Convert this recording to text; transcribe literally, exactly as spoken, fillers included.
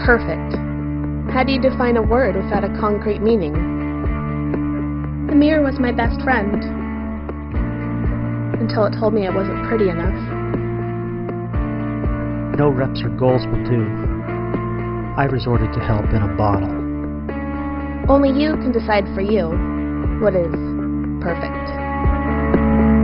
Perfect. How do you define a word without a concrete meaning? The mirror was my best friend. Until it told me I wasn't pretty enough. No reps or goals will do. I resorted to help in a bottle. Only you can decide for you what is perfect.